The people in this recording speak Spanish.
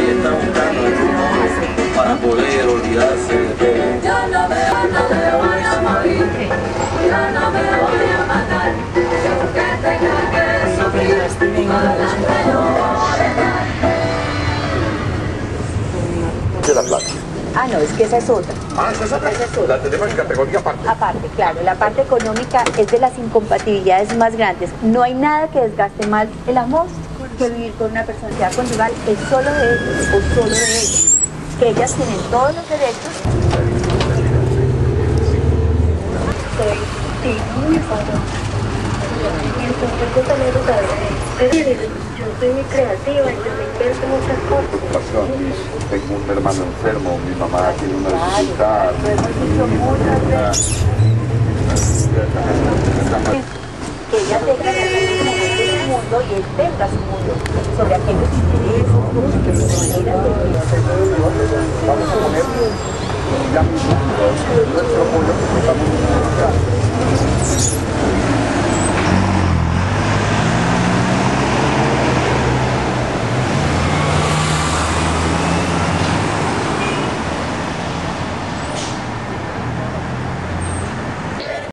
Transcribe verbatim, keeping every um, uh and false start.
está buscando el rumor para poder olvidarse de todo. Yo no me, no me voy a morir, yo no me voy a matar, y aunque tenga que sufrir, adelante yo voy a dar. De la plata. Ah, no, es que esa es otra. Ah, esa es otra. Esa es otra. La tenemos en categoría aparte. Aparte, claro, la parte económica es de las incompatibilidades más grandes. No hay nada que desgaste más el amor que vivir con una personalidad conyugal, es solo de ellos o solo de ellos. Que ellas tienen todos los derechos. Sí, muy padre. Y entonces yo también lo sabía. Yo soy muy creativa y yo me invento muchas cosas. Preocupación, tengo un hermano enfermo, mi mamá tiene una dificultad. Lo hemos dicho muchas veces. Que ella tenga realmente su mundo y él tenga su mundo sobre aquellos intereses, gustos, maneras de vida. Vamos a poner ya mismo nuestro apoyo porque estamos